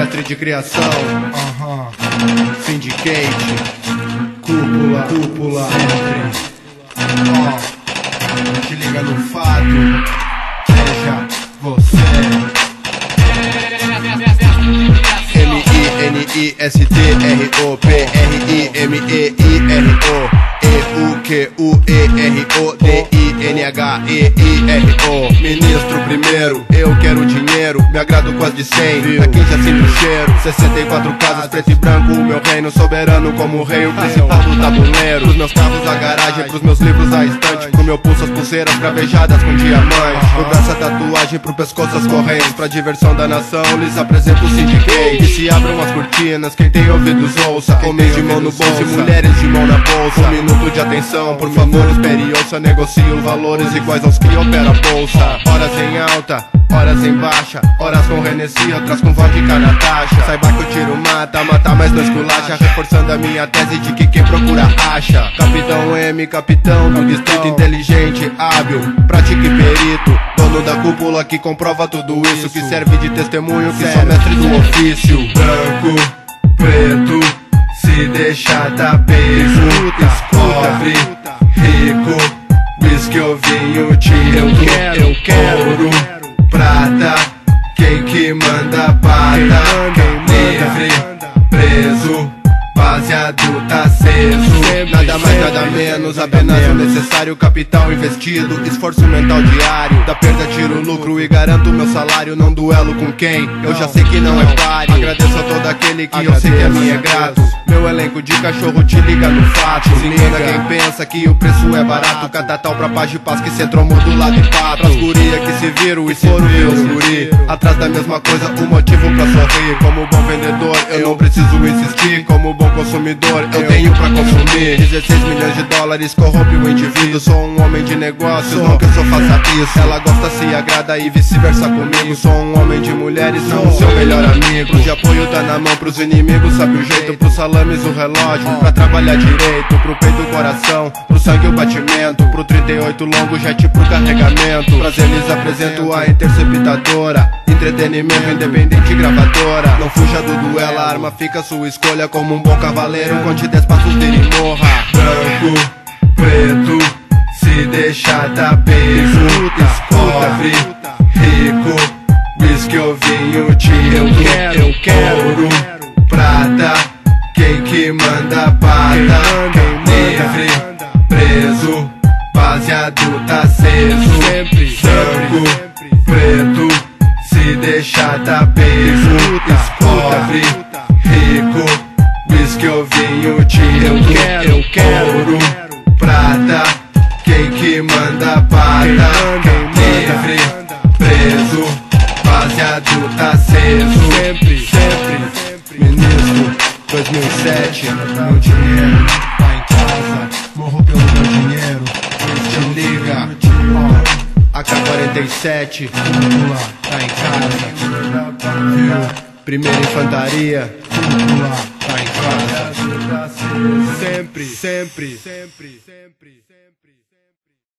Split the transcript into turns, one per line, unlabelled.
mestre de criação. Syndicate, cúpula, sempre. Te liga no fato, seja você. M-I-N-I-S-T-R-O-P-R-I-M-E-I-R-O E-U-Q-U-E-R-O-D-I-N-H-E-I-R-O. Ministro primeiro, eu quero dinheiro, me agrado com as de 100, pra quem já sente o cheiro. 64 casas, preto e branco, o meu reino soberano como o rei, o principal do tabuleiro. Pros meus carros a garagem, pros meus livros a estante, pro meu pulso as pulseiras cravejadas com diamantes, no braço a tatuagem, pro pescoço as correntes. Pra diversão da nação, lhes apresento o Syndicate. E se abram as cortinas, quem tem ouvidos ouça. Homens de mão no bolso e mulheres de mão na bolsa. Um minuto de atenção, por favor, espere e ouça. Negocio valores iguais aos que opera a bolsa. Horas em alta, horas em baixa, horas com Renessi, outras com vodka na taxa. Saiba que o tiro mata, mas não esculacha, reforçando a minha tese de que quem procura acha. Capitão M, capitão do distrito, inteligente, hábil, prático e perito, dono da cúpula que comprova tudo isso, que serve de testemunho, que sou mestre do ofício. Branco, preto, se deixar tá peso, pobre, rico, whisky ou vinho tinto. Eu quero ouro, prata, quem que manda pata, livre, preso, baseado tá aceso. Nada mais, nada menos, apenas o necessário. Capital investido, esforço mental diário. Da perda tiro lucro e garanto meu salário. Não duelo com quem, eu já sei que não é páreo. Agradeço a todo aquele que eu sei que a mim é grato. Meu elenco de cachorro te liga no fato. Se engana quem pensa que o preço é barato. Cada tal pra paz de paz que cê tromou do lado e pato. Pras guria que se viram e foram meus guri. Atrás da mesma coisa, o motivo pra sorrir. Como bom vendedor, eu não preciso insistir. Como bom consumidor, eu tenho pra consumir. 16 milhões de dólares corrompe o indivíduo. Sou um homem de negócios, não que eu só faça isso. Ela gosta, se agrada e vice-versa comigo. Sou um homem de mulheres, não o seu melhor amigo. De apoio tá na mão pros inimigos, sabe o jeito. Pro salames o relógio, pra trabalhar direito. Pro peito o coração, pro sangue o batimento. Pro 38 longo jet pro carregamento. Prazer lhes apresento a interceptadora. Entretenimento independente gravadora. Não fuja do duelo, a arma fica à sua escolha. Como um bom cavaleiro, conte 10 passos dele e morra. Branco, preto, se deixar tá peso, pobre, rico, whisky ou vinho tinto. Eu quero ouro, prata, quem que manda pata, livre, preso, baseado tá aceso. Branco, preto, se deixar tá peso, pobre, rico, whisky ou vinho tinto. Eu quero ouro, prata, quem que manda pata, livre, preso, baseado tá aceso. Ministro 2007, meu dinheiro tá em casa, morro pelo meu dinheiro. Te liga, AK-47, tá em casa, viu? Primeira infantaria, tá em casa. Sempre.